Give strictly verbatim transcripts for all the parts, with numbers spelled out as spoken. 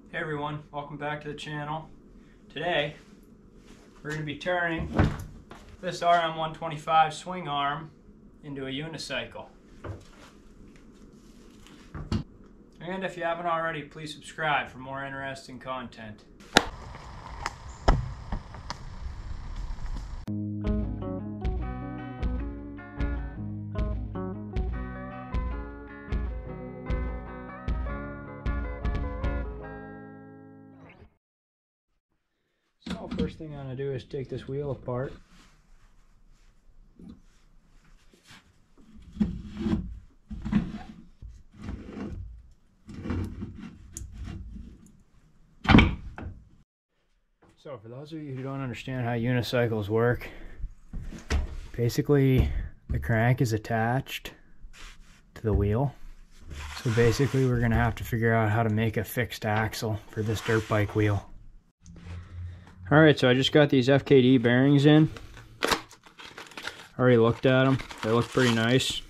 Hey everyone, welcome back to the channel. Today we're going to be turning this R M one twenty-five swing arm into a unicycle. And if you haven't already, please subscribe for more interesting content. So first thing I'm going to do is take this wheel apart. So for those of you who don't understand how unicycles work, basically the crank is attached to the wheel. So basically we're going to have to figure out how to make a fixed axle for this dirt bike wheel. Alright, so I just got these F K D bearings in. Already looked at them. They look pretty nice.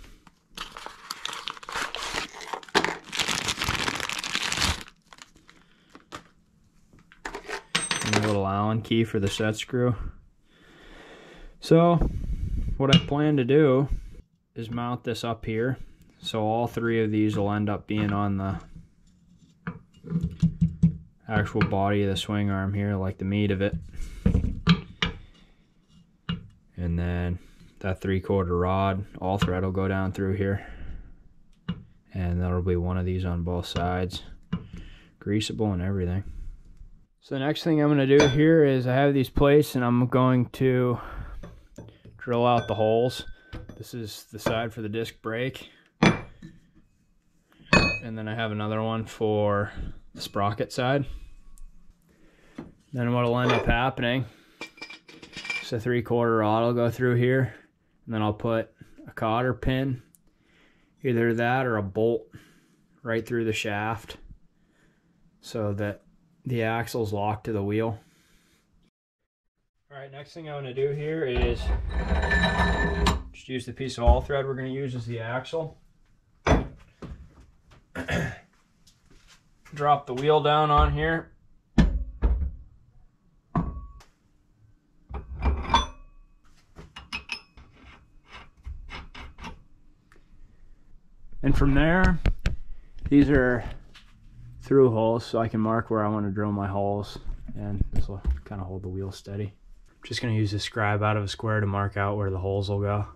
And a little Allen key for the set screw. So, what I plan to do is mount this up here. So all three of these will end up being on the actual body of the swing arm here, like the meat of it. And then that three quarter rod, all thread will go down through here. And there'll be one of these on both sides. Greasable and everything. So the next thing I'm going to do here is I have these plates and I'm going to drill out the holes. This is the side for the disc brake. And then I have another one for the sprocket side. Then what will end up happening is a three quarter rod will go through here, and then I'll put a cotter pin, either that or a bolt, right through the shaft so that the axle's locked to the wheel. Alright, next thing I'm going to do here is just use the piece of all thread we're going to use as the axle. Drop the wheel down on here. And from there, these are through holes, so I can mark where I want to drill my holes, and this will kind of hold the wheel steady. I'm just going to use this scribe out of a square to mark out where the holes will go.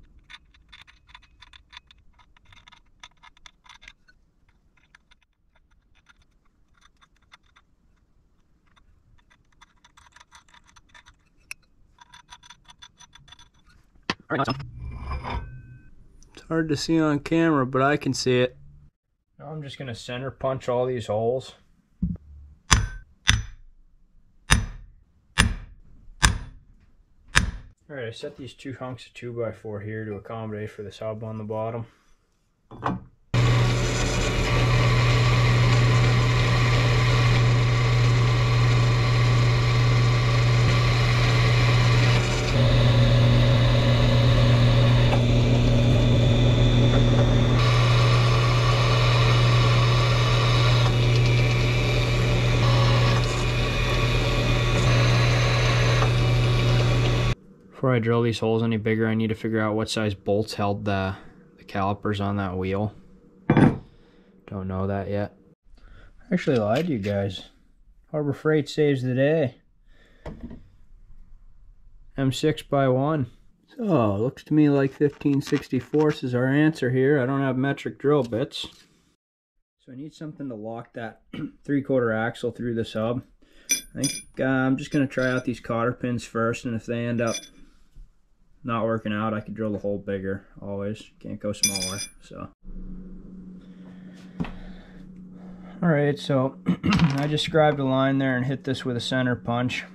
All right, awesome. It's hard to see on camera, but I can see it. Now I'm just going to center punch all these holes. Alright, I set these two hunks of two by four here to accommodate for this hub on the bottom. Before I drill these holes any bigger, I need to figure out what size bolts held the, the calipers on that wheel. Don't know that yet. I actually lied to you guys. Harbor Freight saves the day. M six by one. So, looks to me like fifteen sixty-fourths is our answer here. I don't have metric drill bits. So I need something to lock that three quarter axle through the sub. I think uh, I'm just going to try out these cotter pins first, and if they end up not working out, I could drill the hole bigger. Always can't go smaller. So all right, so I just scribed a line there and hit this with a center punch.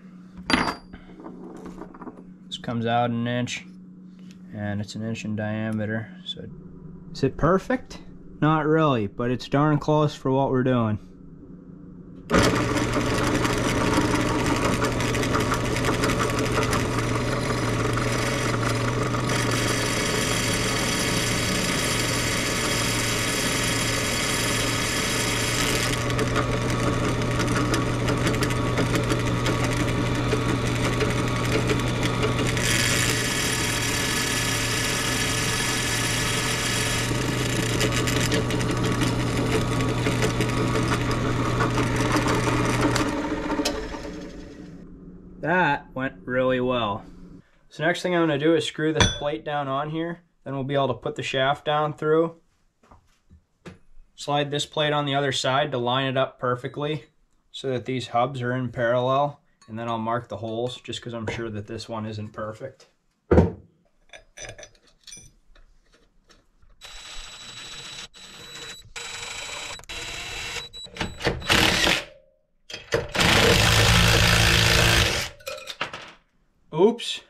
This comes out an inch, and it's an inch in diameter. So is it perfect? Not really, but it's darn close for what we're doing. that went really well. So next thing I'm going to do is screw this plate down on here. Then we'll be able to put the shaft down through. Slide this plate on the other side to line it up perfectly so that these hubs are in parallel. And then I'll mark the holes just because I'm sure that this one isn't perfect. Oops.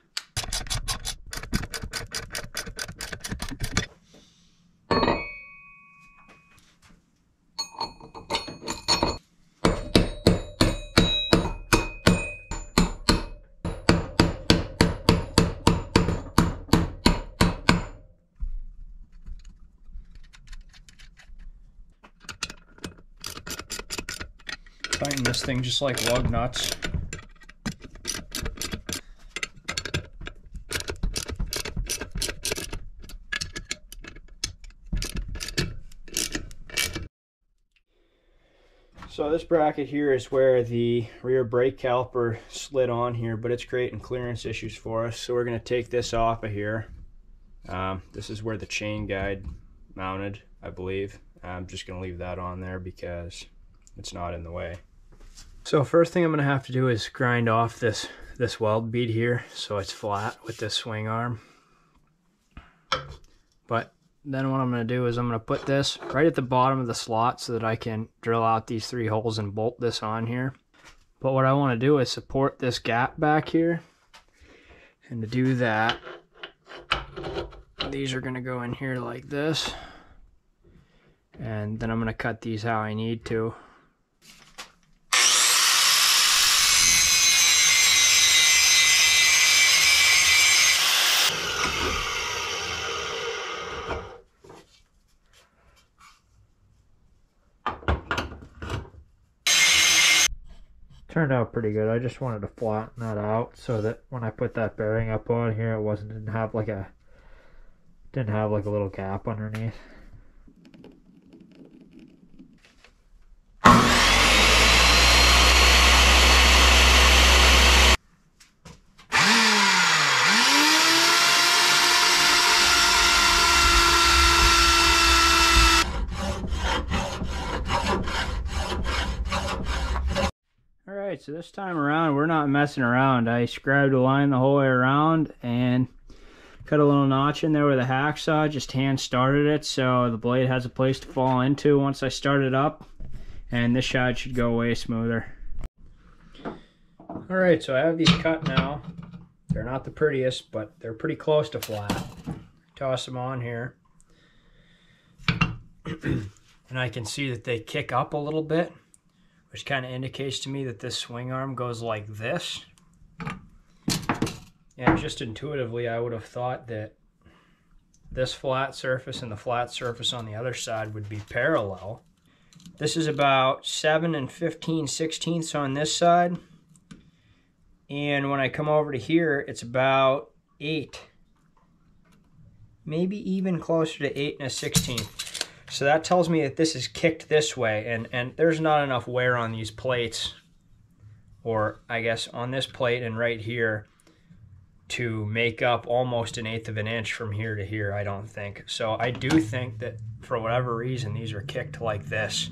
Tighten this thing just like lug nuts. So this bracket here is where the rear brake caliper slid on here, but it's creating clearance issues for us. So we're going to take this off of here. Um, this is where the chain guide mounted, I believe. I'm just going to leave that on there because it's not in the way. So first thing I'm going to have to do is grind off this, this weld bead here so it's flat with this swing arm. But then what I'm going to do is I'm going to put this right at the bottom of the slot so that I can drill out these three holes and bolt this on here. But what I want to do is support this gap back here. And to do that, these are going to go in here like this. And then I'm going to cut these how I need to. Turned out pretty good. I just wanted to flatten that out so that when I put that bearing up on here, it wasn't didn't have like a didn't have like a little gap underneath. Alright, so this time around we're not messing around. I scribed a line the whole way around and cut a little notch in there with a hacksaw, just hand started it so the blade has a place to fall into once I start it up, and this shot should go way smoother. Alright, so I have these cut now. They're not the prettiest, but they're pretty close to flat. Toss them on here. And I can see that they kick up a little bit, which kind of indicates to me that this swing arm goes like this. And just intuitively, I would have thought that this flat surface and the flat surface on the other side would be parallel. This is about seven and fifteen sixteenths on this side. And when I come over to here, it's about eight. Maybe even closer to eight and a sixteenth. So that tells me that this is kicked this way, and, and there's not enough wear on these plates, or I guess on this plate and right here, to make up almost an eighth of an inch from here to here, I don't think. So I do think that for whatever reason, these are kicked like this.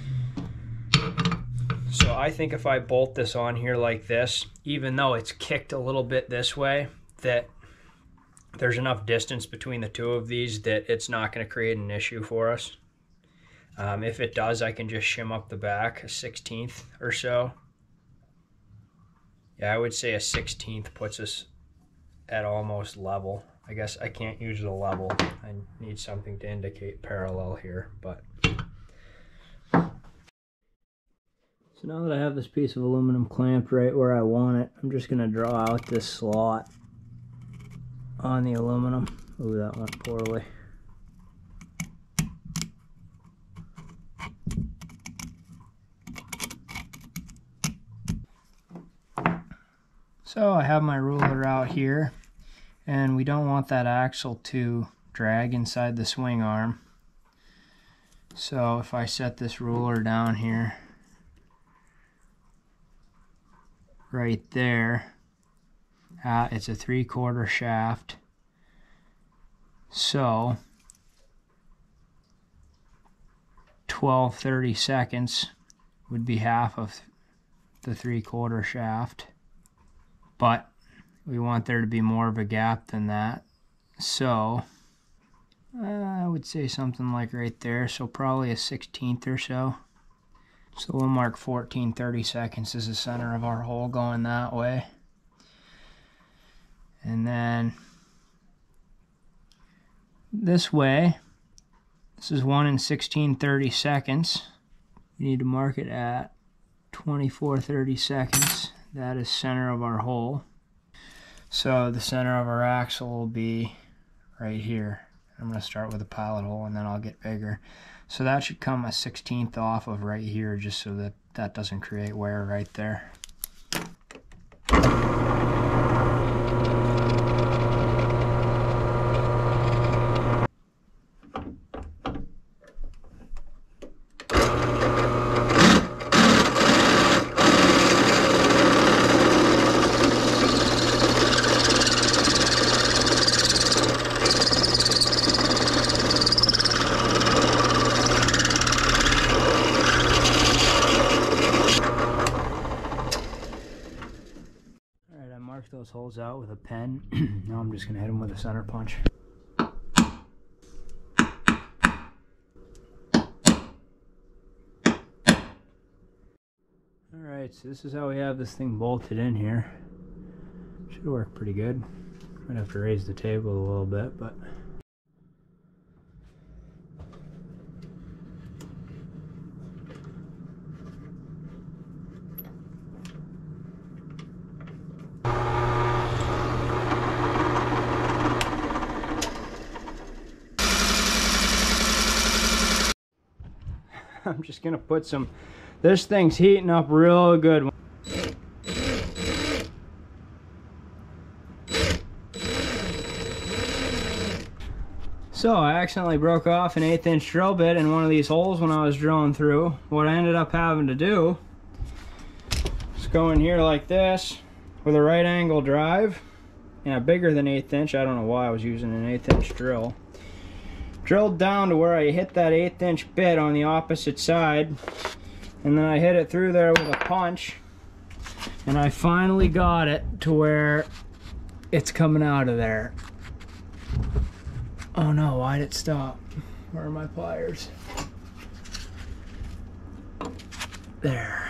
So I think if I bolt this on here like this, even though it's kicked a little bit this way, that there's enough distance between the two of these that it's not going to create an issue for us. Um, if it does, I can just shim up the back a sixteenth or so. Yeah, I would say a sixteenth puts us at almost level. I guess I can't use the level. I need something to indicate parallel here, but. So now that I have this piece of aluminum clamped right where I want it, I'm just going to draw out this slot on the aluminum. Ooh, that went poorly. So I have my ruler out here, and we don't want that axle to drag inside the swing arm. So if I set this ruler down here, right there, Uh, it's a three quarter shaft. So twelve thirty seconds would be half of the three quarter shaft. But we want there to be more of a gap than that. So uh, I would say something like right there. So probably a sixteenth or so. So we'll mark fourteen thirty seconds as the center of our hole going that way. And then this way, this is one in sixteen thirty seconds. We need to mark it at twenty-four thirty seconds. That is center of our hole. So the center of our axle will be right here. I'm going to start with a pilot hole and then I'll get bigger. So that should come a sixteenth off of right here, just so that that doesn't create wear right there. Mark those holes out with a pen. Now I'm just going to hit them with a center punch. Alright, so this is how we have this thing bolted in here. Should work pretty good. Might have to raise the table a little bit, but I'm just gonna put some, this thing's heating up real good. So I accidentally broke off an eighth inch drill bit in one of these holes when I was drilling through. What I ended up having to do is go in here like this with a right angle drive and a bigger than eighth inch. I don't know why I was using an eighth inch drill. Drilled down to where I hit that eighth inch bit on the opposite side, and then I hit it through there with a punch, and I finally got it to where it's coming out of there. Oh no, why'd it stop? Where are my pliers? There.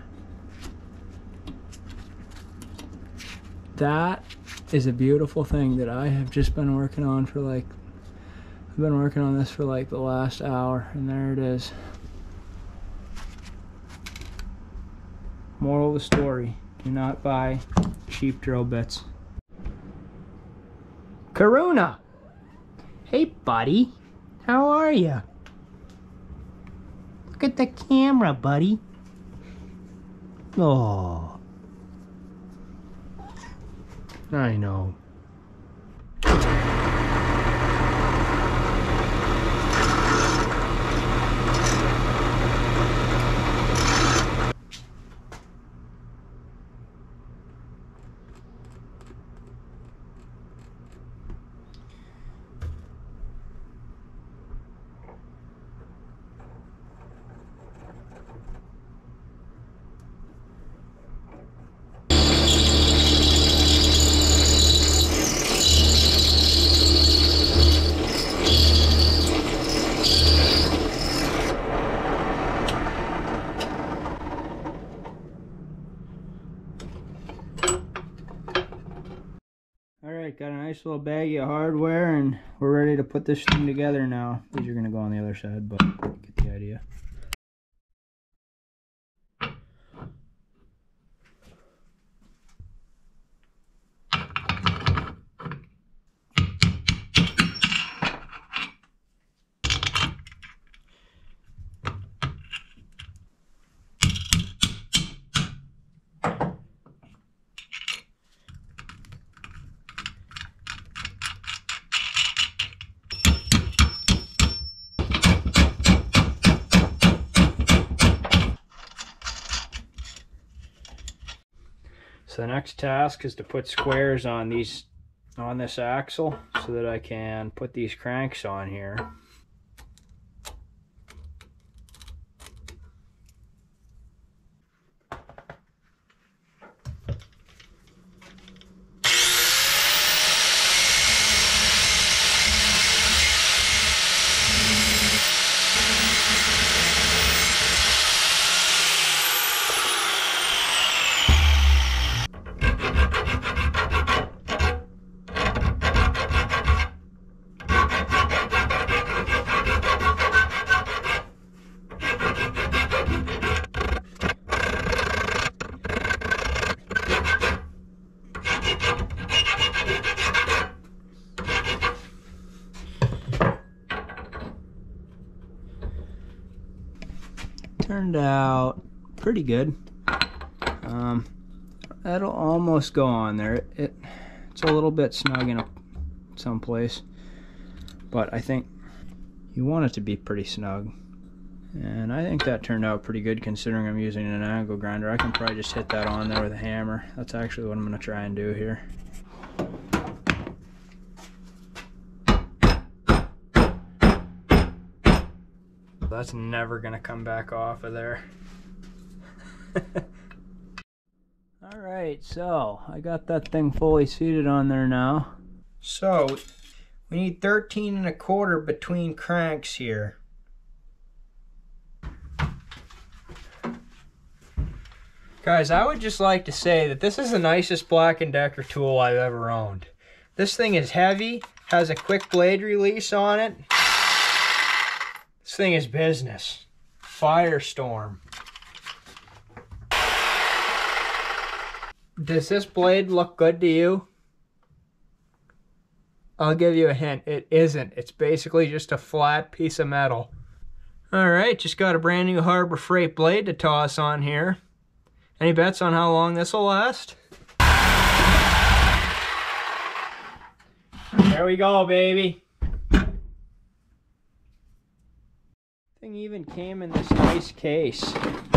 That is a beautiful thing that I have just been working on for like I've been working on this for like the last hour, and there it is. Moral of the story, do not buy cheap drill bits. Karuna! Hey buddy, how are you? Look at the camera, buddy. Oh, I know. Alright, got a nice little baggie of hardware, and we're ready to put this thing together now. These are going to go on the other side, but get the idea. So the next task is to put squares on these on this axle so that I can put these cranks on here. Turned out pretty good. Um, that'll almost go on there. It, it it's a little bit snug in a, some place, but I think you want it to be pretty snug. And I think that turned out pretty good considering I'm using an angle grinder. I can probably just hit that on there with a hammer. That's actually what I'm going to try and do here. That's never gonna come back off of there. Alright, so I got that thing fully seated on there now. So we need thirteen and a quarter between cranks here. Guys, I would just like to say that this is the nicest Black and Decker tool I've ever owned. This thing is heavy, has a quick blade release on it. This thing is business. Firestorm. Does this blade look good to you? I'll give you a hint. It isn't. It's basically just a flat piece of metal. Alright, just got a brand new Harbor Freight blade to toss on here. Any bets on how long this will last? There we go, baby. Thing even came in this nice case.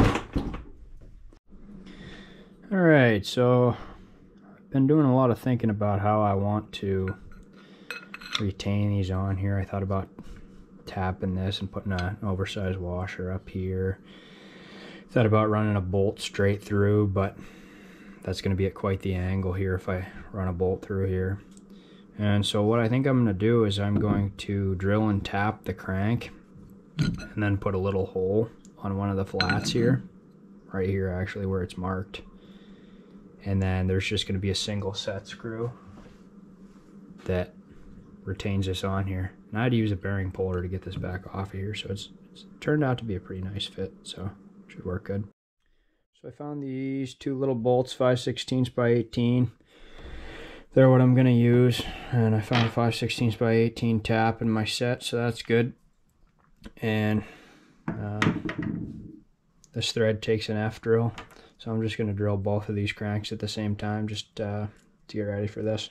Alright, so I've been doing a lot of thinking about how I want to retain these on here. I thought about tapping this and putting an oversized washer up here. Thought about running a bolt straight through, but that's going to be at quite the angle here if I run a bolt through here. And so what I think I'm going to do is I'm going to drill and tap the crank and then put a little hole on one of the flats here, right here actually where it's marked. And then there's just going to be a single set screw that retains this on here. And I had to use a bearing puller to get this back off of here, so it's, it's turned out to be a pretty nice fit, so it should work good. So I found these two little bolts, five sixteenths by eighteen. They're what I'm going to use, and I found a five sixteenths by eighteen tap in my set, so that's good. And um, this thread takes an F drill, so I'm just going to drill both of these cranks at the same time just uh, to get ready for this.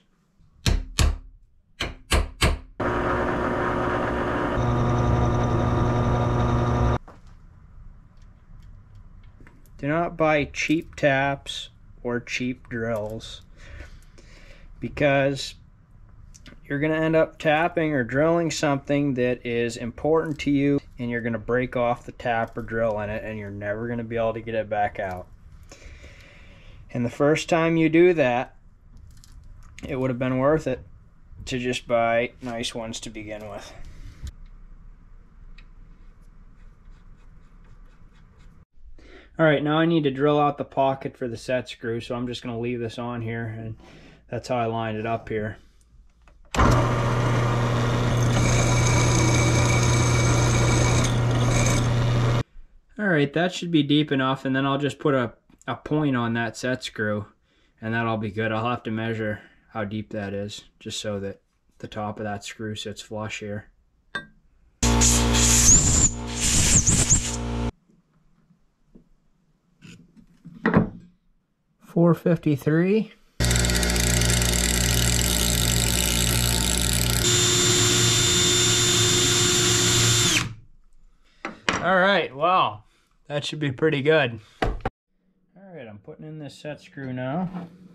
Do not buy cheap taps or cheap drills, because you're going to end up tapping or drilling something that is important to you, and you're going to break off the tap or drill in it, and you're never going to be able to get it back out. And the first time you do that, it would have been worth it to just buy nice ones to begin with. Alright, now I need to drill out the pocket for the set screw, so I'm just going to leave this on here, and that's how I lined it up here. Alright, that should be deep enough, and then I'll just put a, a point on that set screw, and that'll be good. I'll have to measure how deep that is, just so that the top of that screw sits flush here. four fifty-three. All right, wow, that should be pretty good. All right, I'm I'm putting in this set screw now.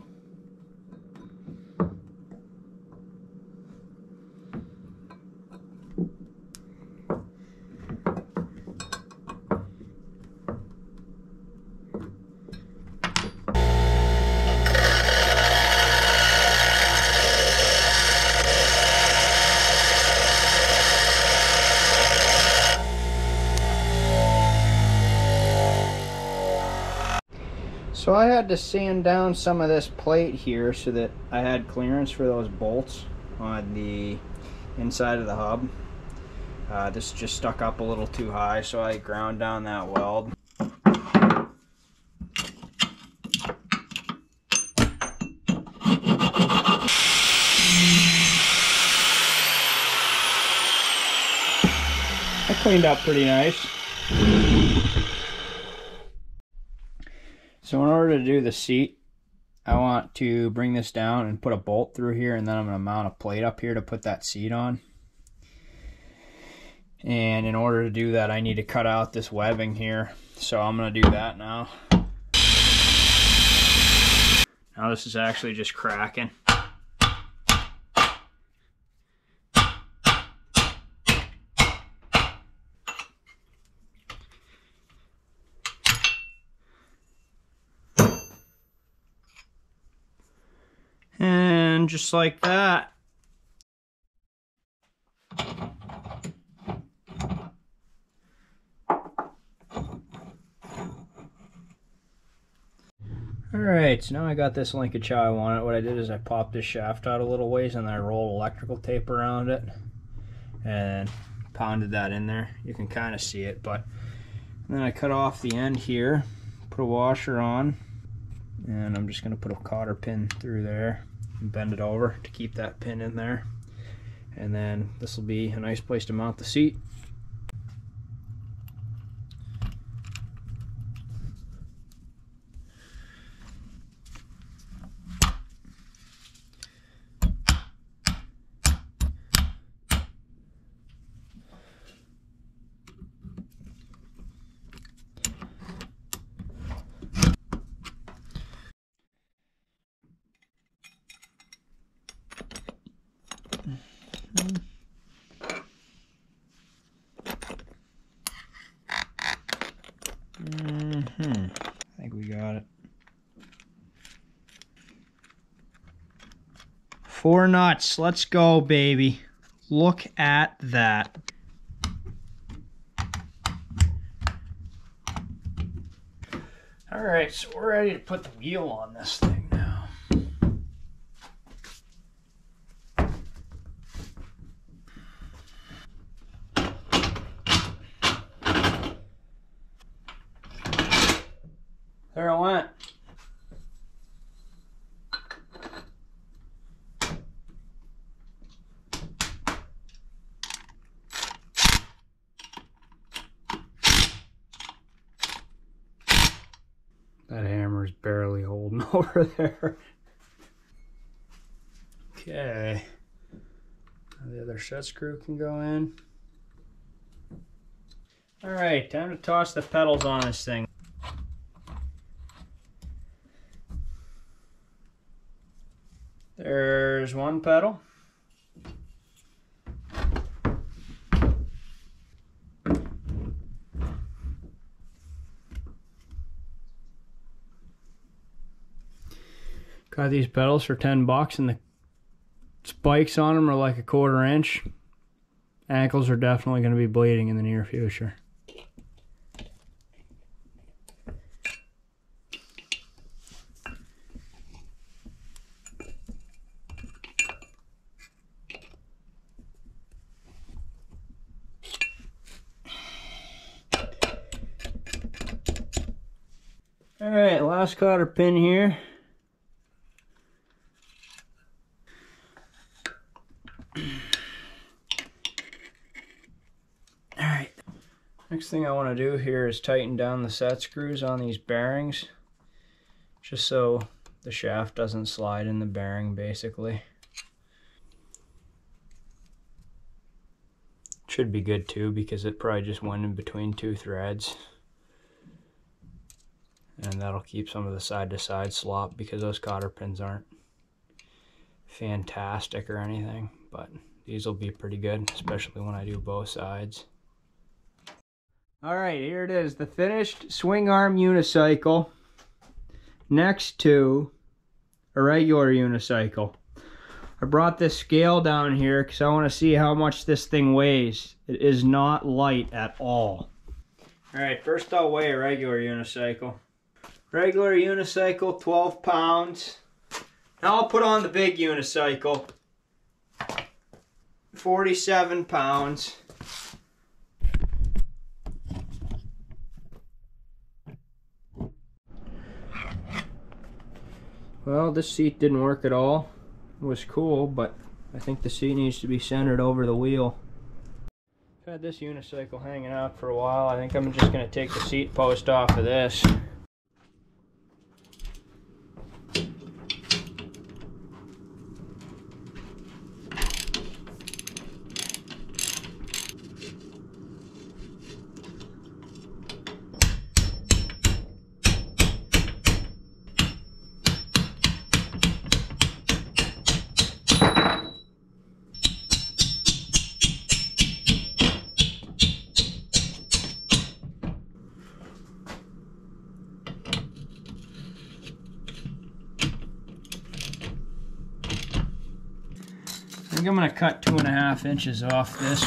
So I had to sand down some of this plate here so that I had clearance for those bolts on the inside of the hub. Uh, this just stuck up a little too high, so I ground down that weld. I cleaned up pretty nice. So in order to do the seat, I want to bring this down and put a bolt through here, and then I'm going to mount a plate up here to put that seat on. And in order to do that, I need to cut out this webbing here. So I'm going to do that now. Now this is actually just cracking. And just like that. Alright, so now I got this linkage how I want it. What I did is I popped this shaft out a little ways and then I rolled electrical tape around it and pounded that in there. You can kind of see it, but then I cut off the end here, put a washer on, and I'm just going to put a cotter pin through there and bend it over to keep that pin in there. And then this will be a nice place to mount the seat. Mm-hmm. I think we got it. Four nuts. Let's go, baby. Look at that. All right, so we're ready to put the wheel on this thing now. There it went. That hammer's barely holding over there. Okay. Now the other set screw can go in. All right, time to toss the pedals on this thing. There's one pedal. Got these pedals for ten bucks and the spikes on them are like a quarter inch. Ankles are definitely going to be bleeding in the near future. Alright, last cotter pin here. Alright, next thing I want to do here is tighten down the set screws on these bearings, just so the shaft doesn't slide in the bearing basically. Should be good too because it probably just went in between two threads. and that'll keep some of the side-to-side slop, because those cotter pins aren't fantastic or anything, but these will be pretty good, especially when I do both sides. Alright, here it is, the finished swing arm unicycle next to a regular unicycle. I brought this scale down here because I want to see how much this thing weighs. It is not light at all. Alright, first I'll weigh a regular unicycle. Regular unicycle, twelve pounds. Now I'll put on the big unicycle, forty-seven pounds. Well, this seat didn't work at all. It was cool, but I think the seat needs to be centered over the wheel. I've had this unicycle hanging out for a while. I think I'm just going to take the seat post off of this. I think I'm going to cut two and a half inches off this.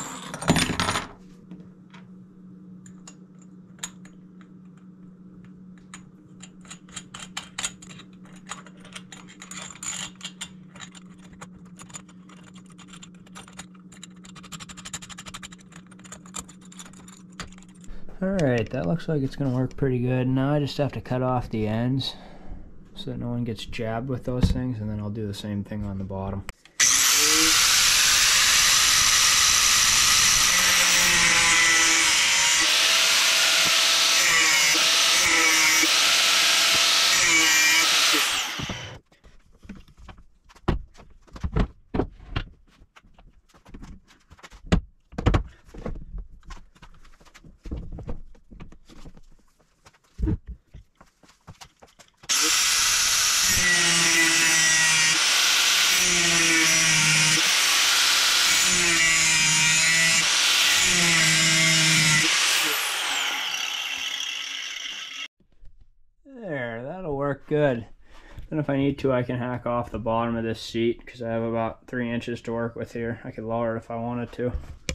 Alright, that looks like it's going to work pretty good. Now I just have to cut off the ends so that no one gets jabbed with those things, and then I'll do the same thing on the bottom. There, that'll work good. Then if I need to, I can hack off the bottom of this seat because I have about three inches to work with here. I could lower it if I wanted to.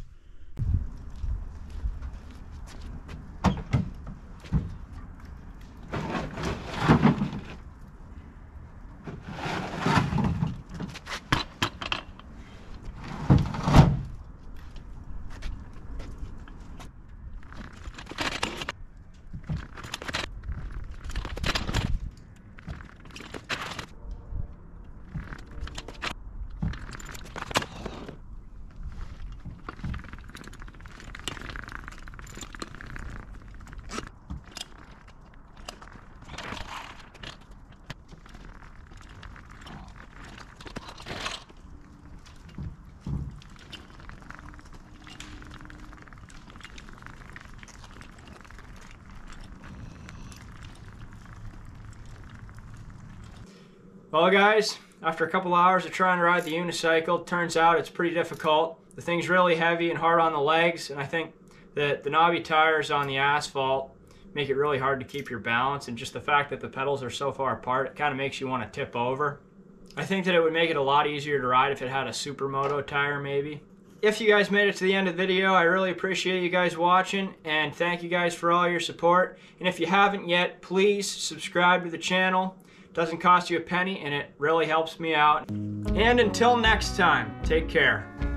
Well guys, after a couple hours of trying to ride the unicycle, it turns out it's pretty difficult. The thing's really heavy and hard on the legs, and I think that the knobby tires on the asphalt make it really hard to keep your balance, and just the fact that the pedals are so far apart, it kind of makes you want to tip over. I think that it would make it a lot easier to ride if it had a Supermoto tire maybe. If you guys made it to the end of the video, I really appreciate you guys watching, and thank you guys for all your support. And if you haven't yet, please subscribe to the channel. Doesn't cost you a penny, and it really helps me out. And until next time, take care.